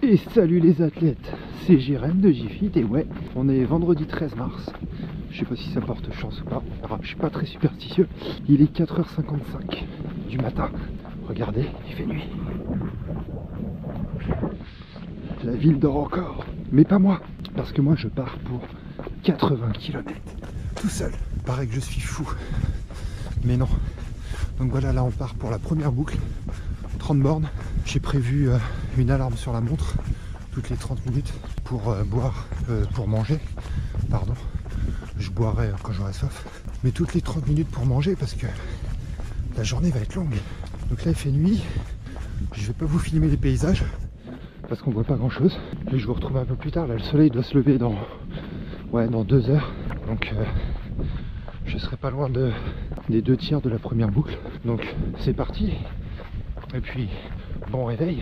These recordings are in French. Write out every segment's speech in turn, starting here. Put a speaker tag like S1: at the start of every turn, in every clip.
S1: Et salut les athlètes, c'est Jérém de JFit et ouais, on est vendredi 13 mars. Je sais pas si ça porte chance ou pas, je suis pas très superstitieux. Il est 4h55 du matin. Regardez, il fait nuit. La ville dort encore, mais pas moi, parce que moi je pars pour 80 km, tout seul. Paraît que je suis fou, mais non. Donc voilà, là on part pour la première boucle, 30 bornes. J'ai prévu une alarme sur la montre toutes les 30 minutes pour pour manger, pardon. Je boirai quand j'aurai soif, mais toutes les 30 minutes pour manger parce que la journée va être longue. Donc là il fait nuit, je vais pas vous filmer les paysages parce qu'on voit pas grand chose. Et je vous retrouve un peu plus tard, là le soleil doit se lever dans 2 heures. Donc je serai pas loin des 2 tiers de la première boucle. Donc c'est parti. Et puis bon réveil.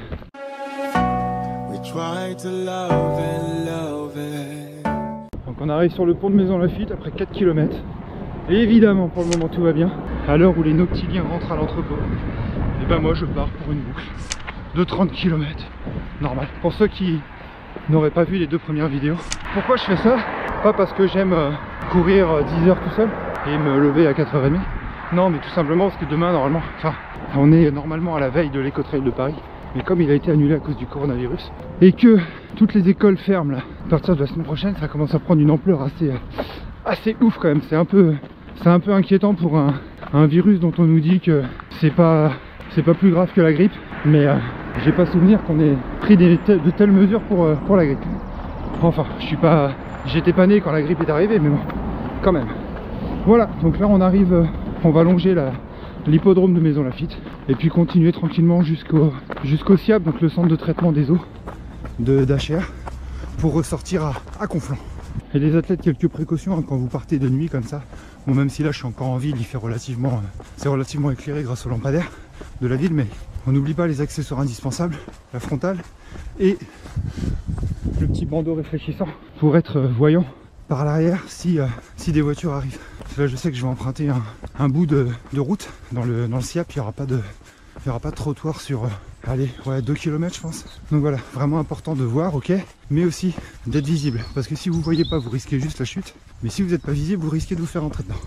S1: Donc on arrive sur le pont de Maison Lafitte après 4 km. Et évidemment pour le moment tout va bien. À l'heure où les noctiliens rentrent à l'entrepôt, et ben moi je pars pour une boucle de 30 km. Normal. Pour ceux qui n'auraient pas vu les 2 premières vidéos. Pourquoi je fais ça? Pas parce que j'aime courir 10 heures tout seul et me lever à 4h30. Non, mais tout simplement parce que demain normalement, on est normalement à la veille de l'Eco-Trail de Paris. Mais comme il a été annulé à cause du coronavirus et que toutes les écoles ferment là, à partir de la semaine prochaine, ça commence à prendre une ampleur assez ouf quand même. C'est un peu inquiétant pour un virus dont on nous dit que c'est pas plus grave que la grippe. Mais j'ai pas souvenir qu'on ait pris de telles mesures pour la grippe. Enfin, j'étais pas né quand la grippe est arrivée, mais bon, quand même. Voilà, donc là on arrive, on va longer l'hippodrome de Maison Lafitte et puis continuer tranquillement jusqu'au SIAP, donc le centre de traitement des eaux d'HR, pour ressortir à Conflans. Et les athlètes, quelques précautions quand vous partez de nuit comme ça. Bon, même si là je suis encore en ville, il fait c'est relativement éclairé grâce au lampadaire de la ville, mais on n'oublie pas les accessoires indispensables, la frontale et le petit bandeau réfléchissant pour être voyant par l'arrière si des voitures arrivent. Là je sais que je vais emprunter un bout de route dans le SIAP. Il n'y aura pas de trottoir sur 2 km je pense. Donc voilà, vraiment important de voir, ok, mais aussi d'être visible, parce que si vous voyez pas vous risquez juste la chute, mais si vous n'êtes pas visible vous risquez de vous faire rentrer dedans.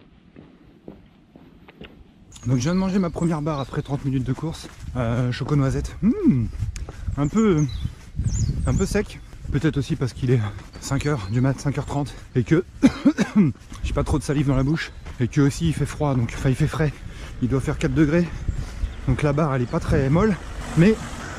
S1: Donc je viens de manger ma première barre après 30 minutes de course, choco noisette, un peu sec, peut-être aussi parce qu'il est 5h du mat, 5h30, et que j'ai pas trop de salive dans la bouche, et que aussi il fait froid, donc il fait frais, il doit faire 4 degrés, donc la barre elle est pas très molle, mais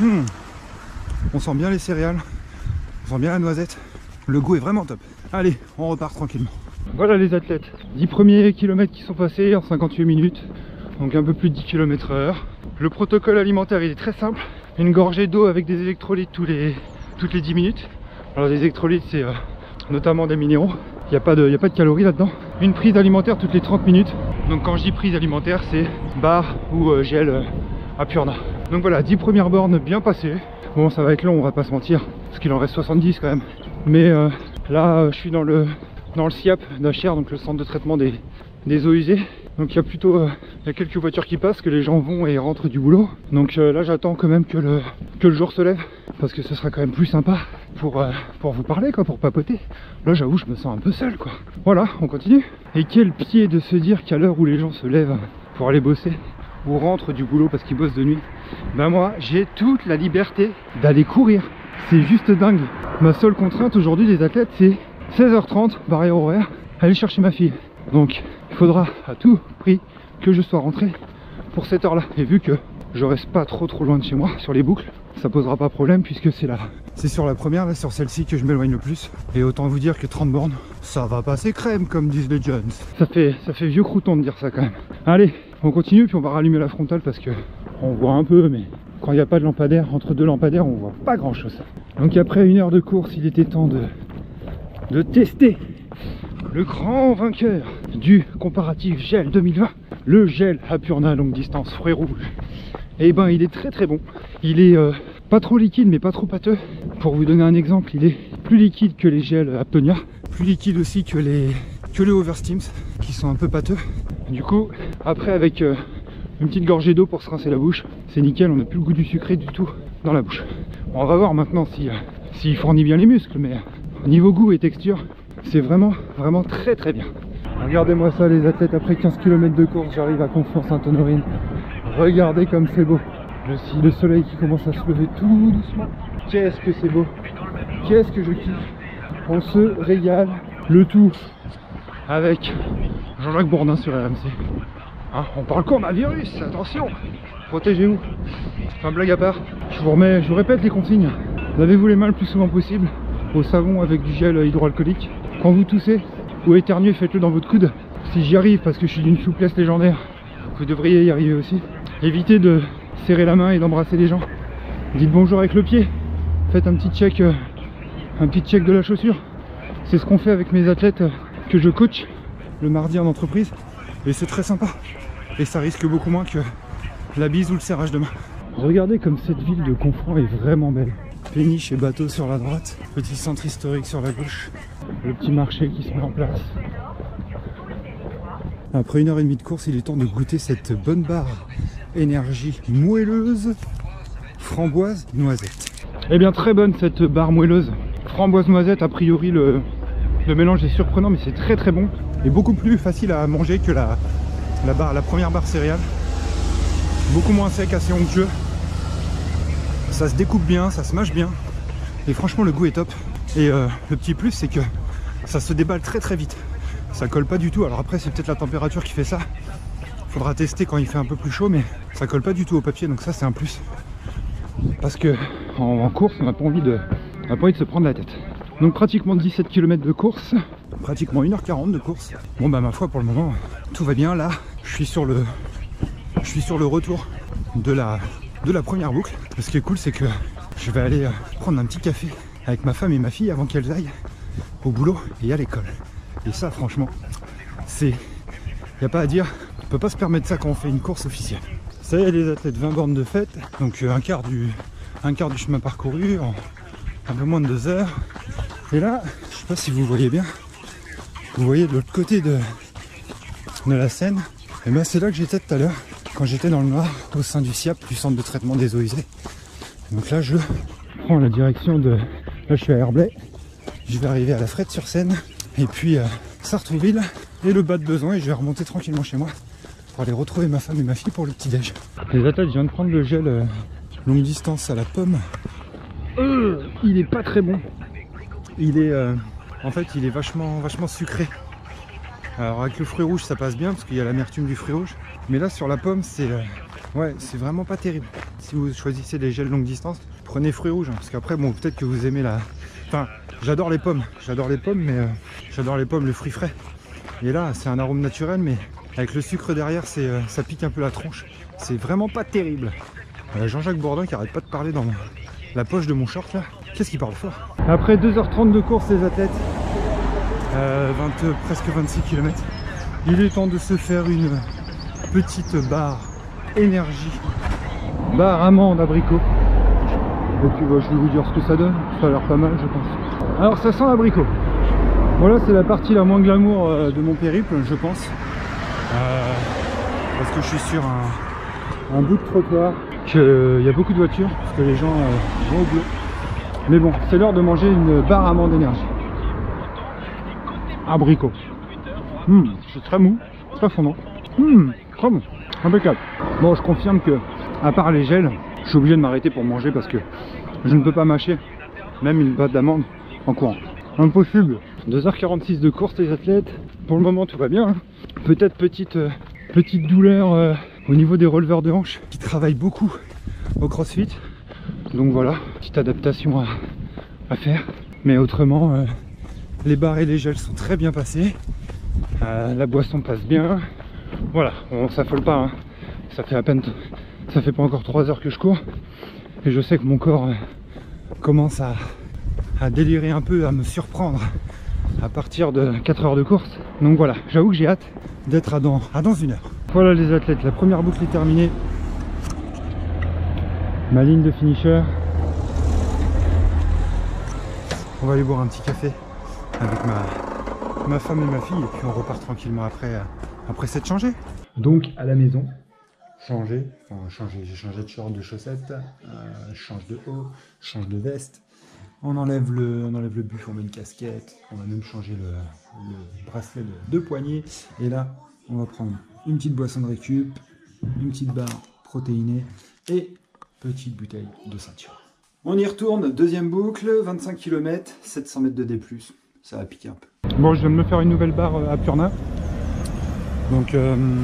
S1: on sent bien les céréales, on sent bien la noisette, le goût est vraiment top. Allez, on repart tranquillement. Voilà les athlètes, 10 premiers kilomètres qui sont passés en 58 minutes, donc un peu plus de 10 km/h. Le protocole alimentaire il est très simple, une gorgée d'eau avec des électrolytes toutes les 10 minutes. Alors les électrolytes c'est notamment des minéraux, il n'y a pas de calories là-dedans. Une prise alimentaire toutes les 30 minutes, donc quand je dis prise alimentaire c'est barre ou gel à Purna. Donc voilà, 10 premières bornes bien passées. Bon ça va être long, on va pas se mentir, parce qu'il en reste 70 quand même. Mais là je suis dans le SIAP d'HR, donc le centre de traitement des eaux usées. Donc il y a quelques voitures qui passent, que les gens vont et rentrent du boulot. Donc là j'attends quand même que le jour se lève, parce que ce sera quand même plus sympa pour vous parler quoi, pour papoter. Là j'avoue je me sens un peu seul quoi. Voilà, on continue. Et quel pied de se dire qu'à l'heure où les gens se lèvent pour aller bosser ou rentrent du boulot parce qu'ils bossent de nuit, ben moi j'ai toute la liberté d'aller courir. C'est juste dingue. Ma seule contrainte aujourd'hui les athlètes c'est 16h30 barrière horaire, aller chercher ma fille. Donc il faudra à tout prix que je sois rentré pour cette heure là. Et vu que je reste pas trop loin de chez moi sur les boucles, ça posera pas problème puisque c'est sur la première, là sur celle-ci que je m'éloigne le plus. Et autant vous dire que 30 bornes, ça va passer crème comme disent les Jones. Ça fait vieux crouton de dire ça quand même. Allez, on continue puis on va rallumer la frontale parce que on voit un peu, mais quand il n'y a pas de lampadaire, entre 2 lampadaires on voit pas grand chose. Donc après 1 heure de course, il était temps de tester le grand vainqueur du comparatif gel 2020, le gel à Purna longue distance fruits rouges. Et ben il est très bon. Il est pas trop liquide mais pas trop pâteux. Pour vous donner un exemple, il est plus liquide que les gels Aptonia, plus liquide aussi que les Oversteams qui sont un peu pâteux. Du coup après avec une petite gorgée d'eau pour se rincer la bouche, c'est nickel, on n'a plus le goût du sucré du tout dans la bouche. On va voir maintenant si, s'il fournit bien les muscles, mais niveau goût et texture, c'est vraiment très très bien. Regardez-moi ça les athlètes, après 15 km de course, j'arrive à Conflans-Sainte-Honorine. Regardez comme c'est beau. Le soleil qui commence à se lever tout doucement. Qu'est-ce que c'est beau. Qu'est-ce que je kiffe. On se régale. Le tout avec Jean-Jacques Bourdin sur RMC. Hein, on parle coronavirus, attention. Protégez-vous. Enfin, blague à part, je vous répète les consignes. Lavez-vous les mains le plus souvent possible au savon avec du gel hydroalcoolique. Quand vous toussez ou éternuez, faites-le dans votre coude. Si j'y arrive, parce que je suis d'une souplesse légendaire, vous devriez y arriver aussi. Évitez de serrer la main et d'embrasser les gens. Dites bonjour avec le pied. Faites un petit check de la chaussure. C'est ce qu'on fait avec mes athlètes que je coach le mardi en entreprise. Et c'est très sympa. Et ça risque beaucoup moins que la bise ou le serrage de main. Regardez comme cette ville de Conflans est vraiment belle. Péniche et bateau sur la droite, petit centre historique sur la gauche, le petit marché qui se met en place. Après 1h30 de course, il est temps de goûter cette bonne barre énergie moelleuse framboise noisette. Eh bien très bonne cette barre moelleuse framboise noisette. A priori le mélange est surprenant, mais c'est très très bon et beaucoup plus facile à manger que la première barre céréale. Beaucoup moins sec, assez onctueux. Ça se découpe bien, ça se mâche bien. Et franchement le goût est top. Et le petit plus c'est que ça se déballe très très vite. Ça colle pas du tout. Alors après c'est peut-être la température qui fait ça. Faudra tester quand il fait un peu plus chaud, mais ça colle pas du tout au papier, donc ça c'est un plus. Parce que en course on n'a pas envie de se prendre la tête. Donc pratiquement 17 km de course, pratiquement 1h40 de course. Bon bah ma foi pour le moment tout va bien. Là je suis sur le retour de la première boucle. Ce qui est cool c'est que je vais aller prendre un petit café avec ma femme et ma fille avant qu'elles aillent au boulot et à l'école. Et ça franchement c'est, y a pas à dire, on peut pas se permettre ça quand on fait une course officielle. Ça y est les athlètes, 20 bornes de fête, donc un quart du chemin parcouru en un peu moins de 2 heures. Et là, je sais pas si vous voyez bien, vous voyez de l'autre côté de la Seine, et bien c'est là que j'étais tout à l'heure, quand j'étais dans le noir, au sein du SIAP, du centre de traitement des eaux usées. Donc là je prends la direction de, là je suis à Herblay, je vais arriver à la Frette-sur-Seine, et puis Sartrouville, et le bas de Besançon, et je vais remonter tranquillement chez moi, pour aller retrouver ma femme et ma fille pour le petit déj. Les athlètes, je viens de prendre le gel longue distance à la pomme. Il est pas très bon. Il est en fait il est vachement sucré. Alors avec le fruit rouge ça passe bien parce qu'il y a l'amertume du fruit rouge. Mais là sur la pomme c'est ouais, c'est vraiment pas terrible. Si vous choisissez des gels longue distance, prenez fruit rouge, hein, parce qu'après bon peut-être que vous aimez la. Enfin j'adore les pommes, mais j'adore les pommes, le fruit frais. Et là c'est un arôme naturel, mais avec le sucre derrière ça pique un peu la tronche. C'est vraiment pas terrible. Jean-Jacques Bourdin qui arrête pas de parler dans la poche de mon short là. Qu'est-ce qu'il parle fort. Après 2h30 de course les athlètes, presque 26 km, il est temps de se faire une petite barre énergie, barre amande abricot. Et puis bah, je vais vous dire ce que ça donne, ça a l'air pas mal je pense. Alors ça sent l'abricot. Voilà, c'est la partie la moins glamour de mon périple je pense, parce que je suis sur un bout de trottoir, qu'il y a beaucoup de voitures, parce que les gens vont au boulot. Mais bon, c'est l'heure de manger une barre amande énergie. Abricot. C'est très mou, très fondant. Très bon, impeccable. Bon, je confirme que, à part les gels, je suis obligé de m'arrêter pour manger parce que je ne peux pas mâcher même une pâte d'amande en courant. Impossible. 2h46 de course les athlètes. Pour le moment tout va bien. Hein. Peut-être petite douleur au niveau des releveurs de hanches qui travaillent beaucoup au crossfit. Donc voilà, petite adaptation à faire. Mais autrement, les barres et les gels sont très bien passés. La boisson passe bien. Voilà, on s'affole pas. Hein. Ça fait pas encore 3 heures que je cours. Et je sais que mon corps commence à délirer un peu, à me surprendre à partir de 4 heures de course. Donc voilà, j'avoue que j'ai hâte d'être à dans 1 heure. Voilà les athlètes, la première boucle est terminée. Ma ligne de finisher. On va aller boire un petit café avec ma femme et ma fille et puis on repart tranquillement après s'être changé. Donc à la maison, j'ai changé de short, de chaussettes, je change de haut, je change de veste. On enlève le buff, on met une casquette, on va même changer le bracelet de poignet. Et là, on va prendre une petite boisson de récup, une petite barre protéinée et petite bouteille de ceinture. On y retourne, deuxième boucle, 25 km, 700 mètres de D+, ça va piquer un peu. Bon, je viens de me faire une nouvelle barre à Purna. Donc,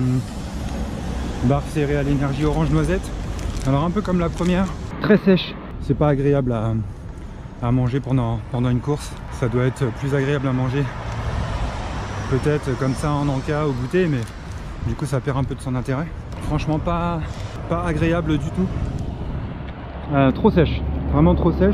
S1: barre céréales énergie orange noisette. Alors un peu comme la première, très sèche. C'est pas agréable à manger pendant une course. Ça doit être plus agréable à manger peut-être comme ça en encas au goûter, mais du coup ça perd un peu de son intérêt. Franchement pas agréable du tout. Trop sèche, vraiment trop sèche.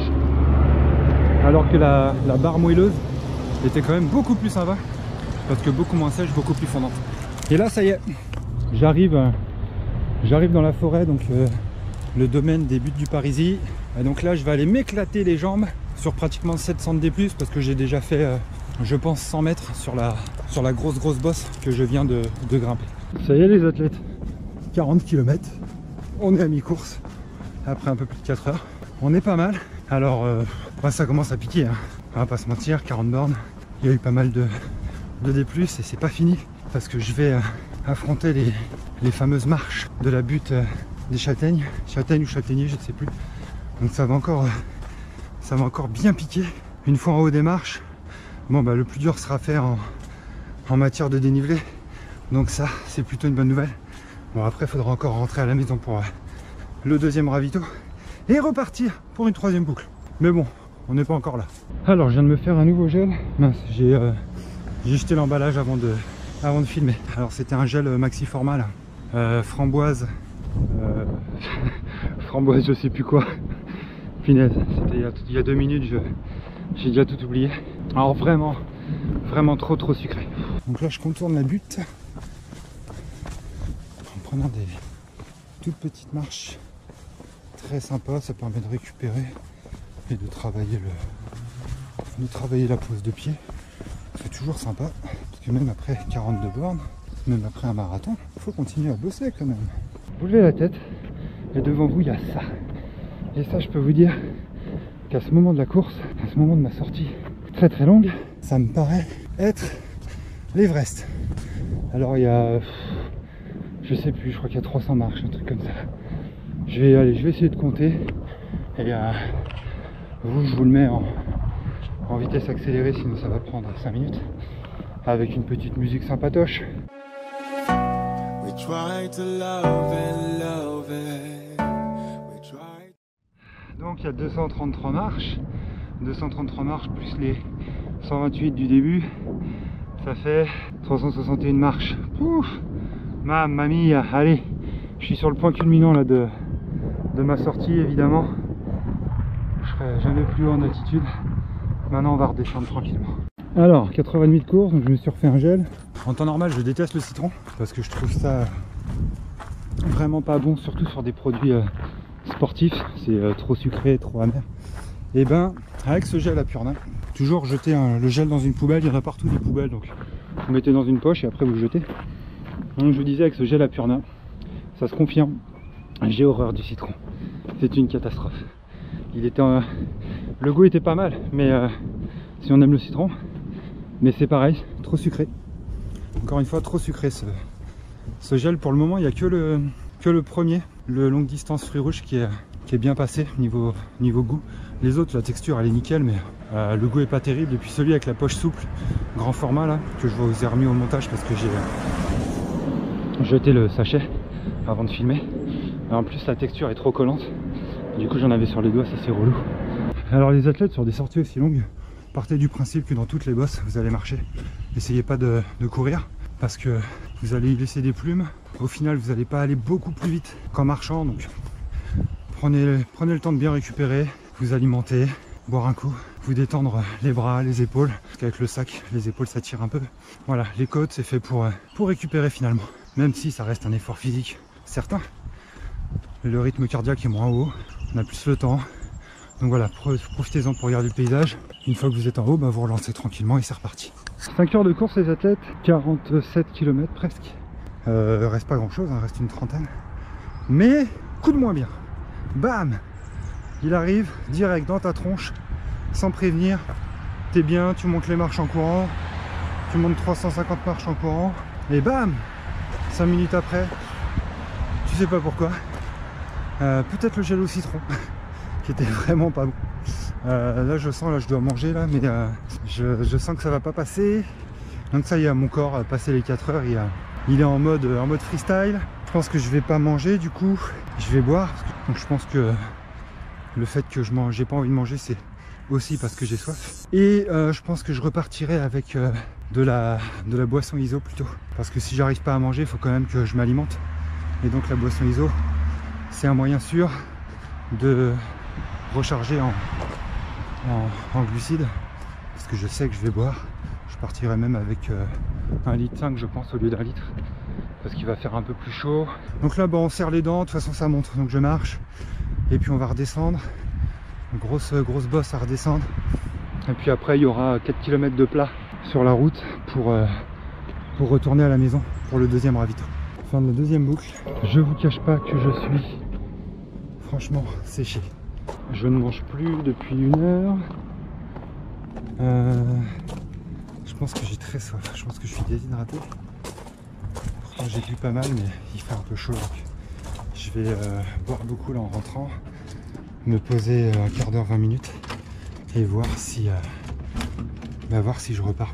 S1: Alors que la barre moelleuse était quand même beaucoup plus sympa, parce que beaucoup moins sèche, beaucoup plus fondante. Et là ça y est, j'arrive dans la forêt, donc le domaine des buttes du Parisis. Et donc là je vais aller m'éclater les jambes sur pratiquement 700 D+, parce que j'ai déjà fait je pense 100 mètres sur la grosse bosse que je viens de grimper. Ça y est les athlètes, 40 km, on est à mi-course après un peu plus de 4 heures, on est pas mal. Alors ça commence à piquer, hein. On va pas se mentir, 40 bornes, il y a eu pas mal de D+, et c'est pas fini parce que je vais affronter les fameuses marches de la butte des châtaignes ou châtaigniers, je ne sais plus. Donc ça va encore bien piquer. Une fois en haut des marches, bon le plus dur sera à faire en matière de dénivelé, donc ça c'est plutôt une bonne nouvelle. Bon, après il faudra encore rentrer à la maison pour le deuxième ravito et repartir pour une troisième boucle, mais bon, on n'est pas encore là. Alors je viens de me faire un nouveau gel. Mince, j'ai jeté l'emballage avant de filmer. Alors c'était un gel maxi format là, framboise framboise je sais plus quoi. Punaise, c'était il y a 2 minutes, j'ai déjà tout oublié. Alors vraiment trop sucré. Donc là je contourne la butte en prenant des toutes petites marches très sympas. Ça permet de récupérer et de travailler la pose de pied. C'est toujours sympa, parce que même après 42 bornes, même après un marathon, il faut continuer à bosser quand même. Vous levez la tête et devant vous il y a ça. Et ça, je peux vous dire qu'à ce moment de la course, à ce moment de ma sortie très longue, ça me paraît être l'Everest. Alors il y a, je sais plus, je crois qu'il y a 300 marches, un truc comme ça. Je vais essayer de compter. Et je vous le mets en vitesse accélérée, sinon ça va prendre 5 minutes. Avec une petite musique sympatoche. Donc il y a 233 marches plus les 128 du début, ça fait 361 marches. Ouf, mamma mia. Allez, je suis sur le point culminant là de ma sortie évidemment. Je serai jamais plus haut en altitude. Maintenant on va redescendre tranquillement. Alors 4h30 de course, donc je me suis refait un gel. En temps normal je déteste le citron parce que je trouve ça vraiment pas bon, surtout sur des produits sportifs. C'est trop sucré, trop amer. Et ben avec ce gel à Purna, toujours jeter le gel dans une poubelle. Il y en a partout des poubelles, donc vous mettez dans une poche et après vous le jetez. Donc je vous disais, avec ce gel à Purna, ça se confirme, j'ai horreur du citron. C'est une catastrophe. Le goût était pas mal, mais si on aime le citron, mais c'est pareil, trop sucré. Encore une fois, trop sucré ce gel. Pour le moment, il n'y a que le premier, le longue distance fruits rouges qui est bien passé niveau goût. Les autres, la texture elle est nickel, mais le goût est pas terrible. Et puis celui avec la poche souple, grand format là, que je vous ai remis au montage parce que j'ai jeté le sachet avant de filmer. En plus la texture est trop collante, du coup j'en avais sur les doigts, ça c'est relou. Alors les athlètes sur des sorties aussi longues, partez du principe que dans toutes les bosses vous allez marcher. N'essayez pas de courir, parce que vous allez y laisser des plumes. Au final vous n'allez pas aller beaucoup plus vite qu'en marchant, donc prenez le temps de bien récupérer, vous alimenter, boire un coup, vous détendre les bras, les épaules, parce qu'avec le sac, les épaules ça tire un peu. Voilà, les côtes c'est fait pour récupérer finalement, même si ça reste un effort physique certain. Le rythme cardiaque est moins haut, on a plus le temps. Donc voilà, profitez-en pour regarder le paysage. Une fois que vous êtes en haut, vous relancez tranquillement et c'est reparti. 5 heures de course les athlètes, 47 km presque. Reste pas grand chose, reste une trentaine. Mais coup de moins bien. Bam! Il arrive direct dans ta tronche, sans prévenir. T'es bien, tu montes les marches en courant, tu montes 350 marches en courant, et bam! 5 minutes après, tu sais pas pourquoi. Peut-être le gel au citron, qui était vraiment pas bon. Là je sens, là je dois manger là, mais je sens que ça va pas passer. Donc ça y est, mon corps a passé les 4 heures, il est en mode freestyle. Je pense que je vais pas manger, du coup je vais boire. Donc je pense que le fait que j'ai pas envie de manger, c'est aussi parce que j'ai soif. Et je pense que je repartirai avec de la boisson ISO plutôt. Parce que si j'arrive pas à manger, il faut quand même que je m'alimente. Et donc la boisson ISO, c'est un moyen sûr de recharger en glucides. Parce que je sais que je vais boire. Je partirai même avec 1,5 litre je pense au lieu d'1 litre. Parce qu'il va faire un peu plus chaud. Donc là, bon, on serre les dents, de toute façon ça monte. Donc je marche. Et puis on va redescendre. Grosse bosse à redescendre. Et puis après il y aura 4 km de plat sur la route pour retourner à la maison pour le deuxième ravito. Fin de la deuxième boucle. Je vous cache pas que je suis franchement séché. Je ne mange plus depuis 1 heure. Je pense que j'ai très soif. Je pense que je suis déshydraté. Pourtant j'ai bu pas mal, mais il fait un peu chaud. Donc je vais boire beaucoup là en rentrant. Me poser un quart d'heure, 20 minutes et voir si je repars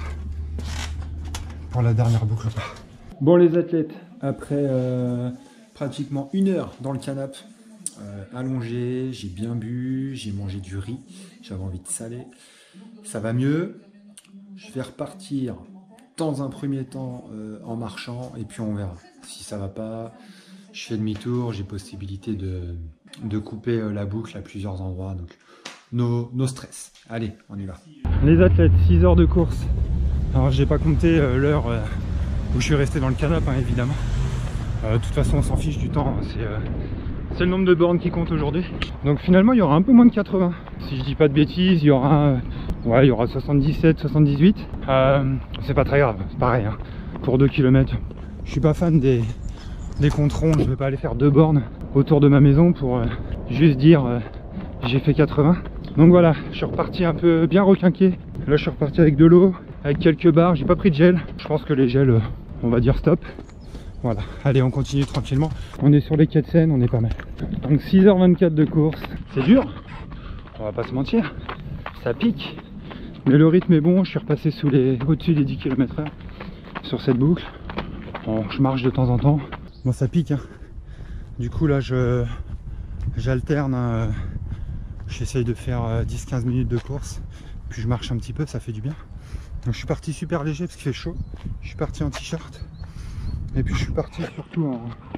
S1: pour la dernière boucle ou pas. Bon les athlètes, après pratiquement 1 heure dans le canapé, allongé, j'ai bien bu, j'ai mangé du riz, j'avais envie de saler, ça va mieux. Je vais repartir dans un premier temps en marchant et puis on verra. Si ça va pas, je fais demi-tour, j'ai possibilité de couper la boucle à plusieurs endroits, donc no stress. Allez, on y va. Les athlètes, 6 heures de course. Alors j'ai pas compté l'heure où je suis resté dans le canapé, hein, évidemment. De toute façon on s'en fiche du temps, c'est le nombre de bornes qui compte aujourd'hui. Donc finalement il y aura un peu moins de 80. Si je dis pas de bêtises, il y aura 77, 78. C'est pas très grave, c'est pareil, hein. Pour 2 km. Je suis pas fan des controns, je vais pas aller faire 2 bornes autour de ma maison pour juste dire j'ai fait 80. Donc voilà, je suis reparti un peu bien requinqué. Là je suis reparti avec de l'eau, avec quelques barres, j'ai pas pris de gel. Je pense que les gels, on va dire stop. Voilà, allez on continue tranquillement. On est sur les quais de Seine, on est pas mal. Donc 6h24 de course, c'est dur, on va pas se mentir, ça pique. Mais le rythme est bon, je suis repassé au-dessus des 10 km/h sur cette boucle. Bon, je marche de temps en temps. Bon ça pique hein. Du coup là j'alterne, hein. J'essaye de faire 10-15 minutes de course, puis je marche un petit peu, ça fait du bien. Donc je suis parti super léger parce qu'il fait chaud. Je suis parti en t-shirt. Et puis je suis parti surtout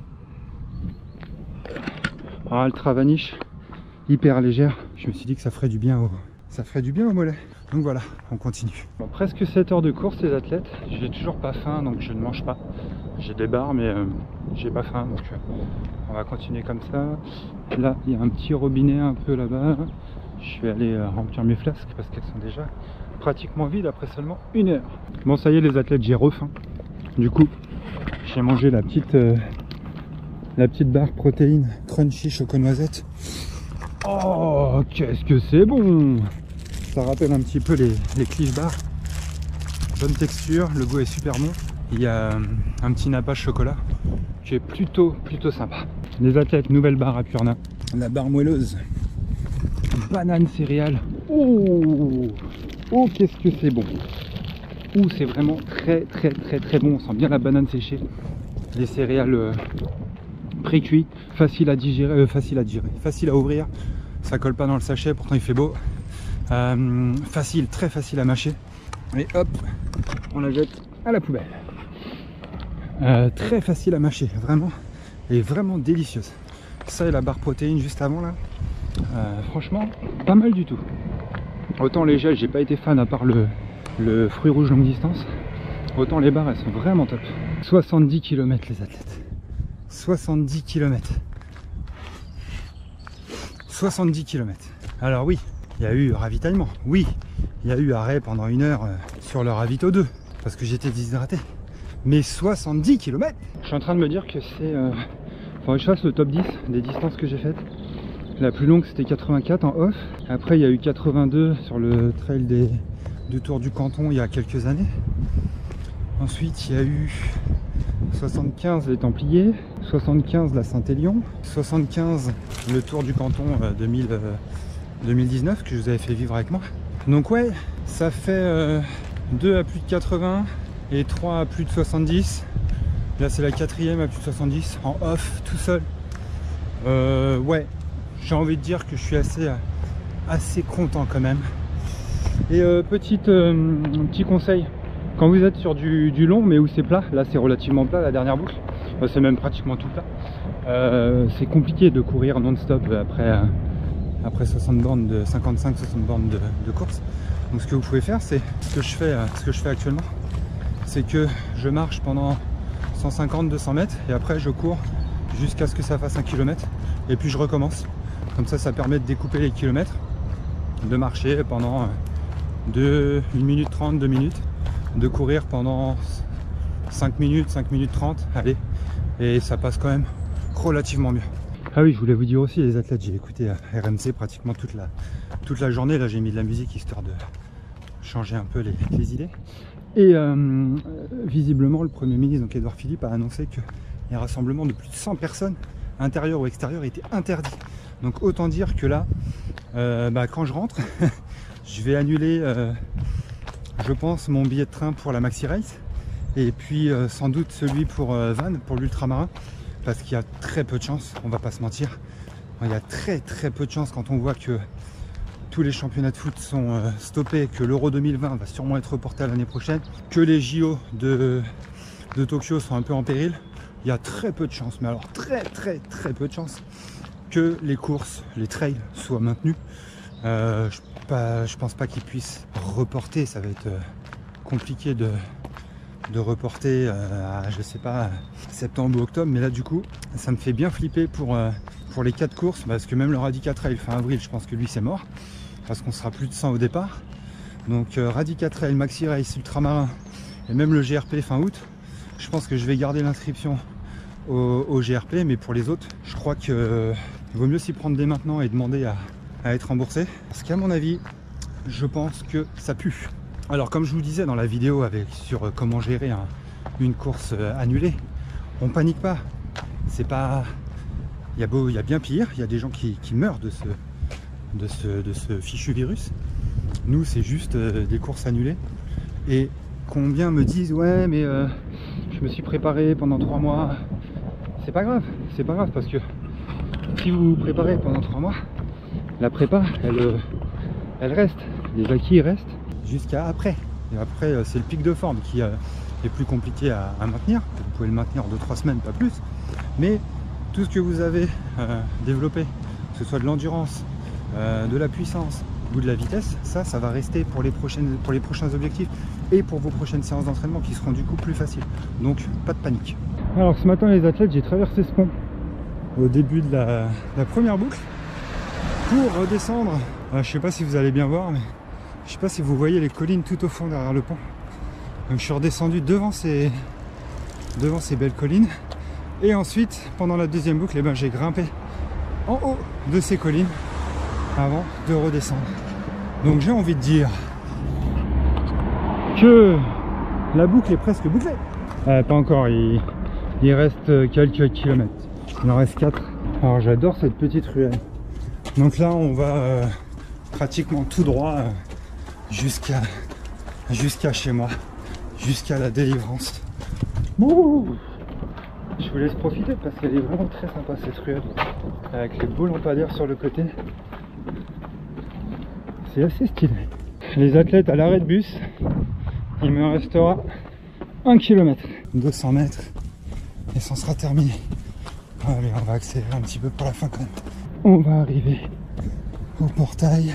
S1: en ultra vaniche, hyper légère. Je me suis dit que ça ferait du bien au mollet. Donc voilà, on continue. Bon, presque 7 heures de course les athlètes. J'ai toujours pas faim donc je ne mange pas. J'ai des barres mais j'ai pas faim donc on va continuer comme ça. Là il y a un petit robinet un peu là-bas. Je vais aller remplir mes flasques parce qu'elles sont déjà pratiquement vides après seulement 1 heure. Bon ça y est les athlètes, j'ai refaim. Du coup j'ai mangé la petite barre protéine crunchy choco-noisette. Oh qu'est-ce que c'est bon! Ça rappelle un petit peu les Clif Bar. Bonne texture, le goût est super bon. Il y a un petit nappage chocolat qui est plutôt sympa. Les athlètes, nouvelle barre à Purna. La barre moelleuse. Banane céréales. Oh qu'est-ce que c'est bon. C'est vraiment très bon. On sent bien la banane séchée. Les céréales pré-cuits. Facile à digérer, facile à ouvrir. Ça colle pas dans le sachet, pourtant il fait beau. Très facile à mâcher. Et hop, on la jette à la poubelle. Très facile à mâcher, vraiment. Et vraiment délicieuse. Ça et la barre protéine juste avant là. Franchement, pas mal du tout. Autant les gels, j'ai pas été fan à part le fruit rouge longue distance. Autant les barres, elles sont vraiment top. 70 km les athlètes. 70 km. 70 km. Alors oui, il y a eu ravitaillement. Oui, il y a eu arrêt pendant 1 heure sur le ravito 2 parce que j'étais déshydraté. Mais 70 km. Je suis en train de me dire que c'est Faudrait que je fasse le top 10 des distances que j'ai faites. La plus longue c'était 84 en off. Après il y a eu 82 sur le trail du Tour du Canton il y a quelques années. Ensuite il y a eu 75 les Templiers, 75 la Saint-Élion, 75 le Tour du Canton 2019 que je vous avais fait vivre avec moi. Donc ouais, ça fait 2 à plus de 80 et 3 à plus de 70. Là c'est la 4e à plus de 70 en off tout seul. Ouais, j'ai envie de dire que je suis assez content quand même. Et petit conseil, quand vous êtes sur du long mais où c'est plat, là c'est relativement plat la dernière boucle, c'est même pratiquement tout plat, c'est compliqué de courir non-stop après 60 bornes de 55-60 bornes de course. Donc ce que vous pouvez faire, c'est ce que je fais actuellement, c'est que je marche pendant 150-200 mètres et après je cours jusqu'à ce que ça fasse 1 km et puis je recommence. Comme ça permet de découper les kilomètres, de marcher pendant 1 minute 30, 2 minutes, de courir pendant 5 minutes 30, allez, et ça passe quand même relativement mieux. Ah oui, je voulais vous dire aussi, les athlètes, j'ai écouté RMC pratiquement toute la journée. Là j'ai mis de la musique histoire de changer un peu les idées. Et visiblement le Premier ministre, donc Édouard Philippe, a annoncé que les rassemblements de plus de 100 personnes, intérieurs ou extérieurs, étaient interdits. Donc autant dire que là, quand je rentre, je vais annuler, je pense, mon billet de train pour la Maxi Race. Et puis sans doute celui pour Vannes, pour l'ultramarin. Parce qu'il y a très peu de chance, on va pas se mentir. Il y a très peu de chance quand on voit que tous les championnats de foot sont stoppés, que l'Euro 2020 va sûrement être reporté à l'année prochaine, que les JO de Tokyo sont un peu en péril. Il y a très peu de chance, mais alors très peu de chance que les courses, les trails soient maintenus. Je pense pas qu'ils puissent reporter, ça va être compliqué de reporter à, je sais pas, septembre ou octobre, mais là du coup ça me fait bien flipper pour les 4 courses, parce que même le Radica Trail fin avril, je pense que lui c'est mort parce qu'on sera plus de 100 au départ. Donc Radica Trail, Maxi Race, Ultramarin et même le GRP fin août, je pense que je vais garder l'inscription au GRP, mais pour les autres je crois que vaut mieux s'y prendre dès maintenant et demander à être remboursé, parce qu'à mon avis je pense que ça pue. Alors comme je vous disais dans la vidéo sur comment gérer une course annulée, on panique pas. C'est pas, il y a bien pire, il y a des gens qui meurent de ce fichu virus. Nous c'est juste des courses annulées. Et combien me disent ouais mais je me suis préparé pendant 3 mois. C'est pas grave parce que si vous vous préparez pendant 3 mois, la prépa elle reste, les acquis restent jusqu'à après. Et après c'est le pic de forme qui est plus compliqué à maintenir. Vous pouvez le maintenir 2-3 semaines, pas plus, mais tout ce que vous avez développé, que ce soit de l'endurance, de la puissance ou de la vitesse, ça va rester pour les prochains objectifs et pour vos prochaines séances d'entraînement qui seront du coup plus faciles. Donc pas de panique. Alors ce matin les athlètes, j'ai traversé ce pont au début de la première boucle pour redescendre. Je sais pas si vous allez bien voir, mais je sais pas si vous voyez les collines tout au fond derrière le pont. Donc je suis redescendu devant ces belles collines. Et ensuite, pendant la deuxième boucle, j'ai grimpé en haut de ces collines avant de redescendre. Donc j'ai envie de dire que la boucle est presque bouclée. Pas encore, il reste quelques kilomètres. Il en reste 4. Alors j'adore cette petite ruelle. Donc là on va pratiquement tout droit jusqu'à chez moi, jusqu'à la délivrance. Ouh, je vous laisse profiter parce qu'elle est vraiment très sympa cette ruelle, avec les beaux lampadaires sur le côté. C'est assez stylé. Les athlètes à l'arrêt de bus, il me restera 1 km, 200 mètres et ça sera terminé. Allez, on va accélérer un petit peu pour la fin quand même. On va arriver au portail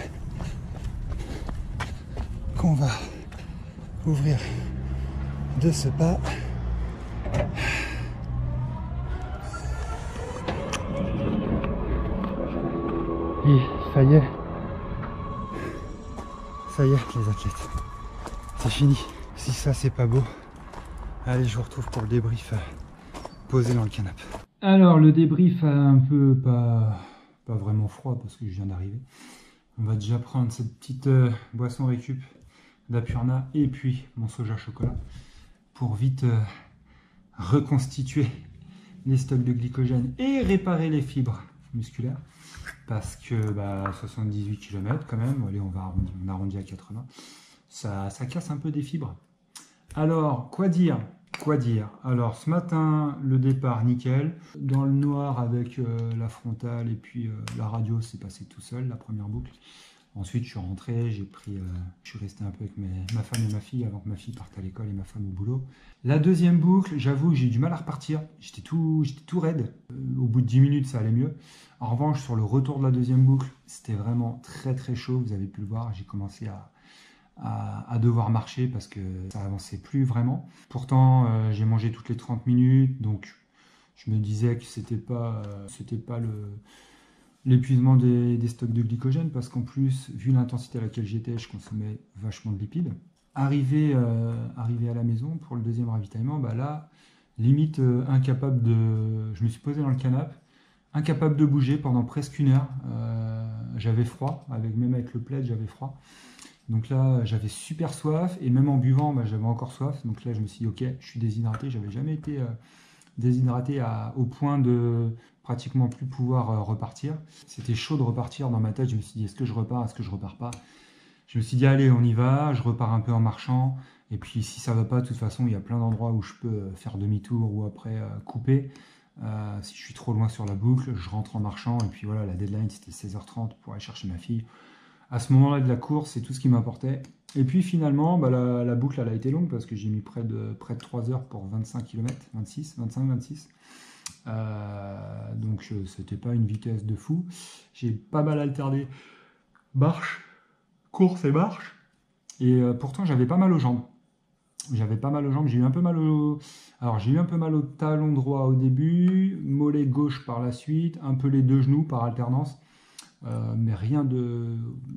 S1: qu'on va ouvrir de ce pas. Et ça y est, les athlètes, c'est fini. Si ça c'est pas beau, allez, je vous retrouve pour le débrief posé dans le canapé. Alors, le débrief a un peu pas vraiment froid parce que je viens d'arriver. On va déjà prendre cette petite boisson récup d'Apurna et puis mon soja chocolat pour vite reconstituer les stocks de glycogène et réparer les fibres musculaires. Parce que 78 km quand même, allez, on arrondit à 80, ça casse un peu des fibres. Alors, quoi dire? Quoi dire? Alors, ce matin, le départ, nickel. Dans le noir avec la frontale et puis la radio, c'est passé tout seul, la première boucle. Ensuite, je suis rentré, je suis resté un peu avec ma femme et ma fille avant que ma fille parte à l'école et ma femme au boulot. La deuxième boucle, j'avoue, j'ai eu du mal à repartir. J'étais tout raide. Au bout de 10 minutes, ça allait mieux. En revanche, sur le retour de la deuxième boucle, c'était vraiment très très chaud. Vous avez pu le voir, j'ai commencé à devoir marcher parce que ça avançait plus vraiment. Pourtant, j'ai mangé toutes les 30 minutes, donc je me disais que c'était pas l'épuisement des stocks de glycogène parce qu'en plus, vu l'intensité à laquelle j'étais, je consommais vachement de lipides. Arrivé à la maison pour le deuxième ravitaillement, là, limite incapable de... Je me suis posé dans le canapé, incapable de bouger pendant presque une heure. J'avais froid, même avec le plaid, j'avais froid. Donc là, j'avais super soif et même en buvant, j'avais encore soif. Donc là, je me suis dit, ok, je suis déshydraté. J'avais jamais été déshydraté au point de pratiquement plus pouvoir repartir. C'était chaud de repartir dans ma tête. Je me suis dit, est-ce que je repars, est-ce que je repars pas? Je me suis dit, allez, on y va. Je repars un peu en marchant. Et puis, si ça va pas, de toute façon, il y a plein d'endroits où je peux faire demi-tour ou après couper. Si je suis trop loin sur la boucle, je rentre en marchant. Et puis voilà, la deadline, c'était 16h30 pour aller chercher ma fille. À ce moment-là de la course, c'est tout ce qui m'importait. Et puis finalement, la boucle elle a été longue parce que j'ai mis près de 3 heures pour 25 km, 25-26. Donc c'était pas une vitesse de fou. J'ai pas mal alterné marche, course et marche. Et pourtant j'avais pas mal aux jambes. J'avais pas mal aux jambes, j'ai eu un peu mal au... Alors j'ai eu un peu mal au talon droit au début, mollet gauche par la suite, un peu les deux genoux par alternance. Mais rien de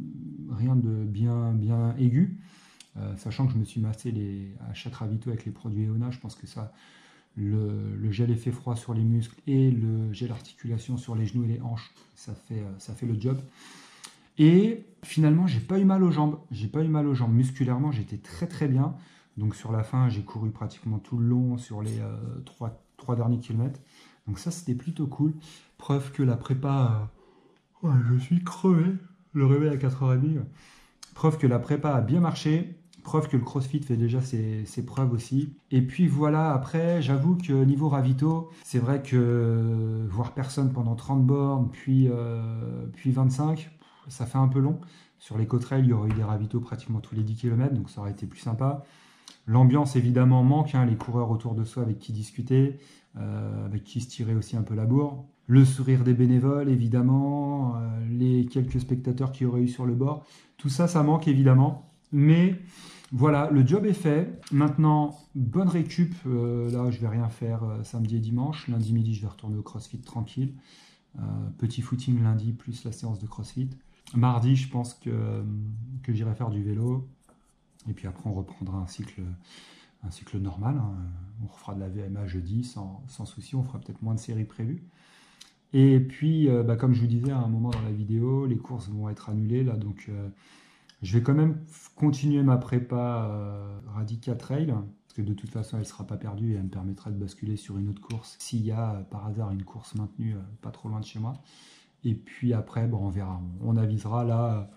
S1: bien aigu, sachant que je me suis massé à chaque ravito avec les produits EONA. Je pense que ça, le gel effet froid sur les muscles et le gel articulation sur les genoux et les hanches, ça fait le job. Et finalement, j'ai pas eu mal aux jambes. J'ai pas eu mal aux jambes. Musculairement, j'étais très très bien. Donc sur la fin, j'ai couru pratiquement tout le long sur les 3 derniers kilomètres. Donc ça, c'était plutôt cool. Preuve que la prépa... Ouais, je suis crevé. Le réveil à 4h30. Preuve que la prépa a bien marché. Preuve que le CrossFit fait déjà ses preuves aussi. Et puis voilà, après, j'avoue que niveau ravito, c'est vrai que voir personne pendant 30 bornes, puis 25, ça fait un peu long. Sur les côtes-rails, il y aurait eu des ravitaux pratiquement tous les 10 km, donc ça aurait été plus sympa. L'ambiance évidemment manque, les coureurs autour de soi avec qui discuter, avec qui se tirer aussi un peu la bourre. Le sourire des bénévoles évidemment, les quelques spectateurs qu'il y aurait eu sur le bord. Tout ça, ça manque évidemment. Mais voilà, le job est fait. Maintenant, bonne récup. Là, je vais rien faire samedi et dimanche. Lundi midi, je vais retourner au CrossFit tranquille. Petit footing lundi plus la séance de CrossFit. Mardi, je pense que j'irai faire du vélo. Et puis après, on reprendra un cycle normal. On refera de la VMA jeudi sans souci. On fera peut-être moins de séries prévues. Et puis, comme je vous disais à un moment dans la vidéo, les courses vont être annulées. Là, donc, je vais quand même continuer ma prépa Radica Trail. Parce que de toute façon, elle ne sera pas perdue et elle me permettra de basculer sur une autre course. S'il y a par hasard une course maintenue pas trop loin de chez moi. Et puis après, on verra. On avisera là.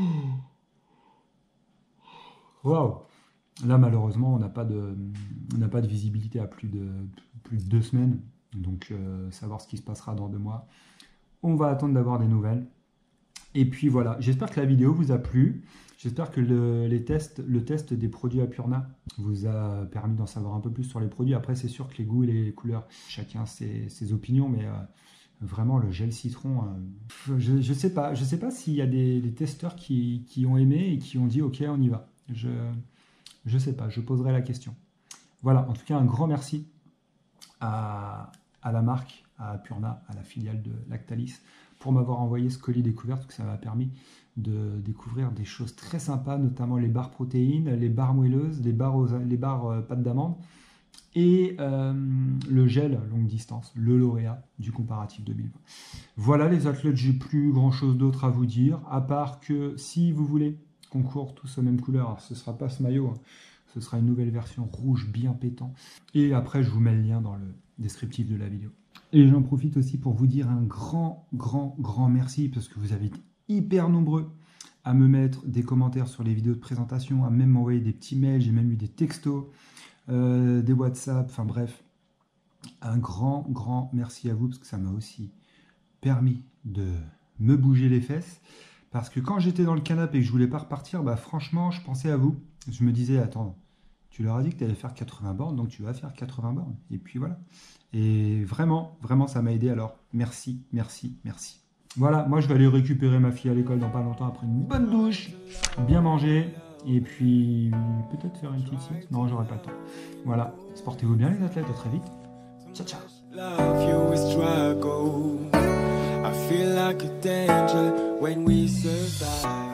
S1: Waouh! Là, malheureusement, on n'a pas de visibilité à plus de 2 semaines. Donc, savoir ce qui se passera dans 2 mois. On va attendre d'avoir des nouvelles. Et puis voilà, j'espère que la vidéo vous a plu. J'espère que le test des produits Apurna vous a permis d'en savoir un peu plus sur les produits. Après, c'est sûr que les goûts et les couleurs, chacun ses opinions, mais vraiment le gel citron, je sais pas s'il y a des testeurs qui ont aimé et qui ont dit ok, on y va. Je sais pas, je poserai la question. Voilà, en tout cas, un grand merci à la marque, à Apurna, à la filiale de Lactalis, pour m'avoir envoyé ce colis découverte, parce que ça m'a permis de découvrir des choses très sympas, notamment les barres protéines, les barres moelleuses, les barres pâte d'amande. et le gel longue distance, le lauréat du comparatif 2020. Voilà les athlètes, j'ai plus grand chose d'autre à vous dire, à part que si vous voulez qu'on court tous aux mêmes couleurs, alors ce ne sera pas ce maillot, hein, ce sera une nouvelle version rouge bien pétant, et après je vous mets le lien dans le descriptif de la vidéo. Et j'en profite aussi pour vous dire un grand merci, parce que vous avez été hyper nombreux à me mettre des commentaires sur les vidéos de présentation, à même m'envoyer des petits mails, j'ai même eu des textos, des WhatsApp, enfin bref, un grand merci à vous, parce que ça m'a aussi permis de me bouger les fesses, parce que quand j'étais dans le canapé et que je voulais pas repartir, bah franchement, je pensais à vous, je me disais, attends, tu leur as dit que tu allais faire 80 bornes, donc tu vas faire 80 bornes, et puis voilà. Et vraiment, ça m'a aidé, alors merci. Voilà, moi je vais aller récupérer ma fille à l'école dans pas longtemps après une bonne douche, bien manger, et puis peut-être faire une petite sieste. Non, j'aurai pas le temps. Voilà, portez-vous bien les athlètes, à très vite. Ciao, ciao. Love you is struggle. I feel like a danger when we survive.